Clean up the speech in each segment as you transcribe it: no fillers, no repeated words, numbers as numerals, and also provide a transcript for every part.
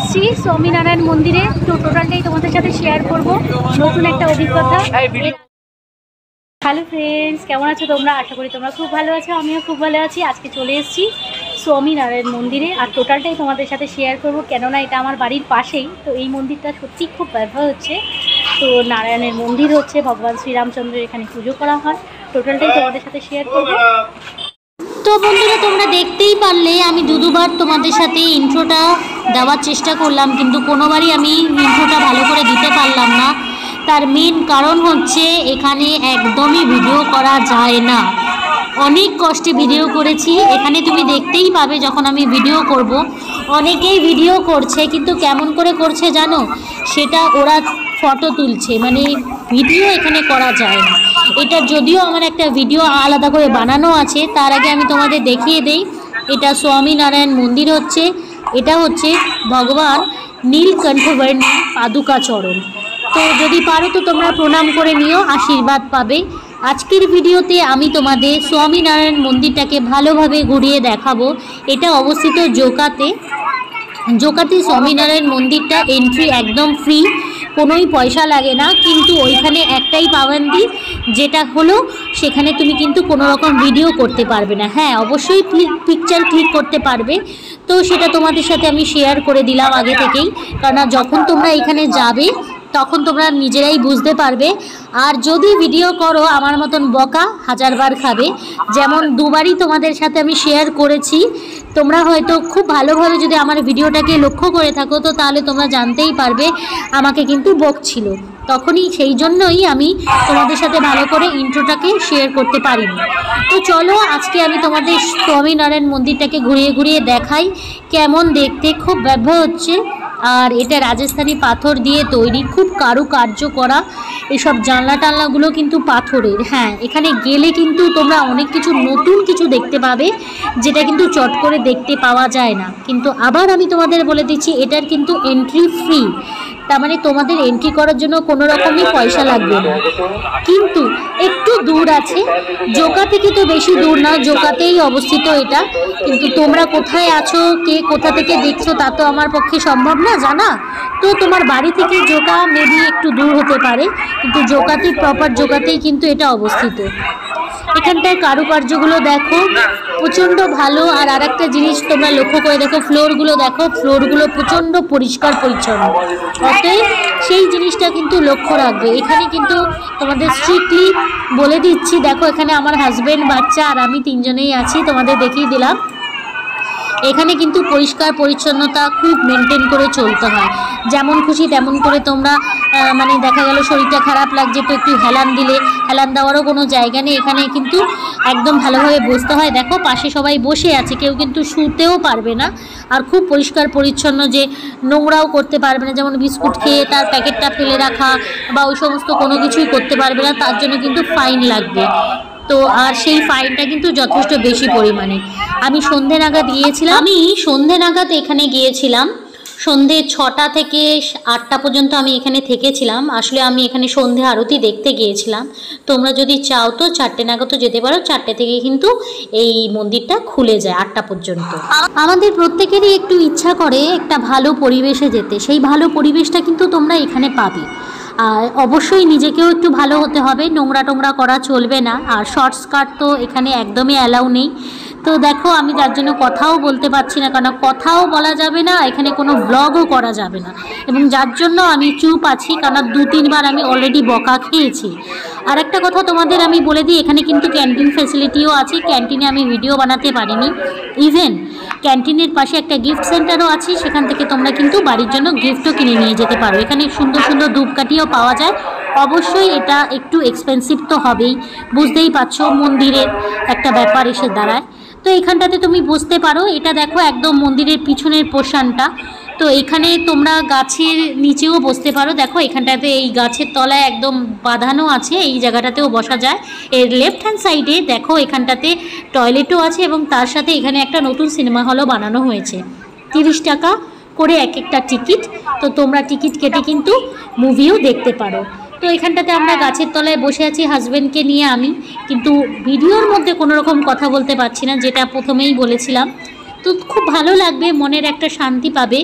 এসেছি स्वामीनारायण मंदिरे। तो টোটালটাই তোমাদের সাথে শেয়ার করব, নতুন একটা অভিজ্ঞতা। হ্যালো ফ্রেন্ডস, কেমন আছো তোমরা? আশা করি তোমরা খুব ভালো আছো, আমিও খুব ভালো আছি। আজকে চলে এসেছি स्वामीनारायण মন্দিরে আর টোটালটাই তোমাদের সাথে শেয়ার করব, কেননা এটা আমার বাড়ির পাশেই। তো এই মন্দিরটা সত্যি খুব ব্যবহার হচ্ছে। তো নারায়ণের মন্দির হচ্ছে, ভগবান শ্রীরামচন্দ্রের এখানে পুজো করা হয়। টোটালটাই তোমাদের সাথে শেয়ার করব। তো বন্ধুরা, তোমরা দেখতেই পারলে আমি দুবার তোমাদের সাথে ইন্ট্রোটা দেওয়ার চেষ্টা করলাম, কিন্তু কোনোবারই আমি ইন্ট্রোটা ভালো করে দিতে পারলাম না। তার মেন কারণ হচ্ছে এখানে একদমই ভিডিও করা যায় না। অনেক কষ্টে ভিডিও করেছি। এখানে তুমি দেখতেই পাবে যখন আমি ভিডিও করব, অনেকেই ভিডিও করছে, কিন্তু কেমন করে করছে জানো? সেটা ওরা ফটো তুলছে, মানে ভিডিও এখানে করা যায় না। এটা যদিও আমার একটা ভিডিও আলাদা করে বানানো আছে, তার আগে আমি তোমাদের দেখিয়ে দেই। এটা स्वामीनारायण মন্দির হচ্ছে, এটা হচ্ছে ভগবান নীলকণ্ঠবর্ণী পাদুকা চরণ। তো যদি পারো তো তোমরা প্রণাম করে নিও, আশীর্বাদ পাবে। আজকের ভিডিওতে আমি তোমাদের स्वामीनारायण মন্দিরটাকে ভালোভাবে ঘুরিয়ে দেখাবো। এটা অবস্থিত জোকাতে। জোকাতে स्वामीनारायण মন্দিরটা এন্ট্রি একদম ফ্রি, কোনোই পয়সা লাগে না। কিন্তু ওইখানে একটাই পাবন্দি, যেটা হলো সেখানে তুমি কিন্তু কোনো রকম ভিডিও করতে পারবে না। হ্যাঁ, অবশ্যই পিকচার ক্লিক করতে পারবে। তো সেটা তোমাদের সাথে আমি শেয়ার করে দিলাম আগে থেকেই, কারণ যখন তোমরা এখানে যাবে তখন তোমরা নিজেরাই বুঝতে পারবে। আর যদি ভিডিও করো আমার মতন বকা হাজারবার খাবে। যেমন দুবারই তোমাদের সাথে আমি শেয়ার করেছি। তোমরা হয়তো খুব ভালোভাবে যদি আমার ভিডিওটাকে লক্ষ্য করে থাকো, তো তাহলে তোমরা জানতেই পারবে আমাকে কিন্তু বকছিল। তখনই সেই জন্যই আমি তোমাদের সাথে ভালো করে ইন্ট্রোটাকে শেয়ার করতে পারিনি। তো চলো আজকে আমি তোমাদের स्वामीनारायण মন্দিরটাকে ঘুরিয়ে ঘুরিয়ে দেখাই কেমন দেখতে। খুব ব্যবহার হচ্ছে। আর এটা রাজস্থানী পাথর দিয়ে তৈরি, খুব কারুকার্য করা। এসব জানলা টানলাগুলো কিন্তু পাথরের। হ্যাঁ, এখানে গেলে কিন্তু তোমরা অনেক কিছু নতুন কিছু দেখতে পাবে, যেটা কিন্তু চট করে দেখতে পাওয়া যায় না। কিন্তু আবার আমি তোমাদের বলে দিচ্ছি, এটার কিন্তু এন্ট্রি ফ্রি। তার মানে তোমাদের এন্ট্রি করার জন্য কোনো রকমই পয়সা লাগবে না। কিন্তু একটু দূর আছে, জোকা থেকে তো বেশি দূর না, জোকাতেই অবস্থিত এটা। কিন্তু তোমরা কোথায় আছো, কে কোথা থেকে দেখছো, তা তো আমার পক্ষে সম্ভব না জানা। তো তোমার বাড়ি থেকে জোকা মেবি একটু দূর হতে পারে, কিন্তু জোকাতেই প্রপার জোকাতেই কিন্তু এটা অবস্থিত। এখানটায় কারুকার্যগুলো দেখো, প্রচণ্ড ভালো। আর আরেকটা জিনিস তোমরা লক্ষ্য করে দেখো, ফ্লোরগুলো দেখো, ফ্লোরগুলো প্রচণ্ড পরিষ্কার পরিচ্ছন্ন। অতএব সেই জিনিসটা কিন্তু লক্ষ্য রাখবে। এখানে কিন্তু তোমাদের স্ট্রিক্টলি বলে দিচ্ছি, দেখো এখানে আমার হাজব্যান্ড, বাচ্চা আর আমি তিনজনেই আছি, তোমাদের দেখিয়ে দিলাম। এখানে কিন্তু পরিষ্কার পরিচ্ছন্নতা খুব মেনটেন করে চলতে হয়। যেমন খুশি তেমন করে তোমরা মানে দেখা গেল শরীরটা খারাপ লাগছে তো একটু হেলান দিলে, হেলান দেওয়ারও কোনো জায়গা নেই। এখানে কিন্তু একদম ভালোভাবে বসতে হয়। দেখো পাশে সবাই বসে আছে, কেউ কিন্তু শুতেও পারবে না। আর খুব পরিষ্কার পরিচ্ছন্ন, যে নোংরাও করতে পারবে না। যেমন বিস্কুট খেয়ে তার প্যাকেটটা ফেলে রাখা বা ওই সমস্ত কোনো কিছুই করতে পারবে না, তার জন্য কিন্তু ফাইন লাগবে। তো আর সেই ফাইনটা কিন্তু যথেষ্ট বেশি পরিমাণে। আমি সন্ধে নাগাদ এখানে গিয়েছিলাম। সন্ধে 6টা থেকে 8টা পর্যন্ত আমি এখানে থেকেছিলাম। আসলে আমি এখানে সন্ধে আরতি দেখতে গিয়েছিলাম। তোমরা যদি চাও তো 4টে নাগাদও যেতে পারো। 4টে থেকে কিন্তু এই মন্দিরটা খুলে যায় 8টা পর্যন্ত। আমাদের প্রত্যেকেরই একটু ইচ্ছা করে একটা ভালো পরিবেশে যেতে। সেই ভালো পরিবেশটা কিন্তু তোমরা এখানে পাবে। আর অবশ্যই নিজেকেও একটু ভালো হতে হবে, নোংরা টোংরা করা চলবে না। আর শর্ট স্কার্ট তো এখানে একদমই অ্যালাউ নেই। তো দেখো আমি তার জন্য কথাও বলতে পারছি না, কারণ কথাও বলা যাবে না, এখানে কোনো ব্লগও করা যাবে না। এবং যার জন্য আমি চুপ আছি, কারণ 2-3বার আমি অলরেডি বকা খেয়েছি। আর একটা কথা তোমাদের আমি বলে দিই, এখানে কিন্তু ক্যান্টিন ফ্যাসিলিটিও আছে। ক্যান্টিনে আমি ভিডিও বানাতে পারিনি। ইভেন ক্যান্টিনের পাশে একটা গিফট সেন্টারও আছে, সেখান থেকে তোমরা কিন্তু বাড়ির জন্য গিফটও কিনে নিয়ে যেতে পারো। এখানে সুন্দর সুন্দর ধূপকাঠিও পাওয়া যায়। অবশ্যই এটা একটু এক্সপেন্সিভ তো হবেই, বুঝতেই পারছো, মন্দিরের একটা ব্যাপার এসে দাঁড়ায়। তো এখানটাতে তুমি বুঝতে পারো, এটা দেখো একদম মন্দিরের পিছনের পোর্শনটা। তো এখানে তোমরা গাছের নিচেও বসতে পারো। দেখো এখানটাতে এই গাছের তলায় একদম বাঁধানো আছে, এই জায়গাটাতেও বসা যায়। এর লেফট হ্যান্ড সাইডে দেখো এখানটাতে টয়লেটও আছে, এবং তার সাথে এখানে একটা নতুন সিনেমা হলও বানানো হয়েছে। 30 টাকা করে এক একটা টিকিট। তো তোমরা টিকিট কেটে কিন্তু মুভিও দেখতে পারো। তো এখানটাতে আমরা গাছের তলায় বসে আছি হাজব্যান্ডকে নিয়ে আমি, কিন্তু ভিডিওর মধ্যে কোনো রকম কথা বলতে পারছি না, যেটা প্রথমেই বলেছিলাম। তো খুব ভালো লাগবে, মনের একটা শান্তি পাবে।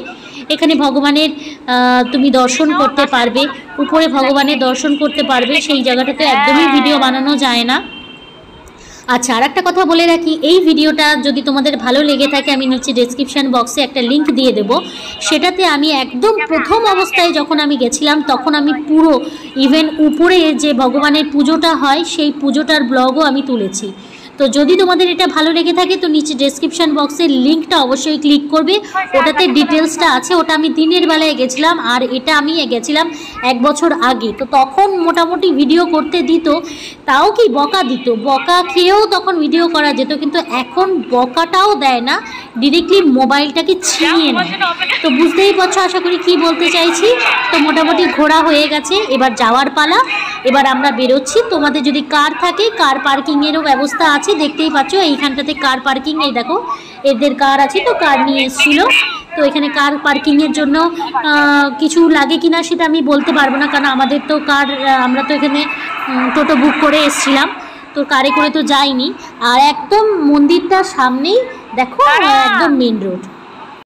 এখানে ভগবানের তুমি দর্শন করতে পারবে, উপরে ভগবানের দর্শন করতে পারবে। সেই জায়গাটাতে একদমই ভিডিও বানানো যায় না। আচ্ছা, আর একটা কথা বলে রাখি, এই ভিডিওটা যদি তোমাদের ভালো লেগে থাকে আমি নিচে ডেসক্রিপশান বক্সে একটা লিঙ্ক দিয়ে দেব। সেটাতে আমি একদম প্রথম অবস্থায় যখন আমি গেছিলাম তখন আমি পুরো ইভেন উপরে যে ভগবানের পুজোটা হয় সেই পুজোটার ব্লগও আমি তুলেছি। তো যদি তোমাদের এটা ভালো লেগে থাকে তো নিচে ডেসক্রিপশান বক্সের লিঙ্কটা অবশ্যই ক্লিক করবে, ওটাতে ডিটেলসটা আছে। ওটা আমি দিনের বেলায় গেছিলাম, আর এটা আমি গেছিলাম 1 বছর আগে। তো তখন মোটামুটি ভিডিও করতে দিত, তাও কি বকা দিত, বকা খেয়েও তখন ভিডিও করা যেত। কিন্তু এখন বকাটাও দেয় না, ডিরেক্টলি মোবাইলটাকে ছিনিয়ে নেয়। তো বুঝতেই পারছো আশা করি কি বলতে চাইছি। তো মোটামুটি ঘোরা হয়ে গেছে, এবার যাওয়ার পালা। এবার আমরা বেরোচ্ছি। তোমাদের যদি কার থাকে, কার পার্কিংয়েরও ব্যবস্থা আছে, দেখতেই পাচ্ছ এইখানটাতে কার পার্কিং। এই দেখো এদের কার আছে, তো কার নিয়ে এসেছিলো। তো এখানে কার পার্কিংয়ের জন্য কিছু লাগে কিনা সেটা আমি বলতে পারবো না, কারণ আমাদের তো কার, আমরা তো এখানে টোটো বুক করে এসেছিলাম, তো কারে করে তো যাইনি। আর একদম মন্দিরটার সামনেই দেখো একদম মেন রোড।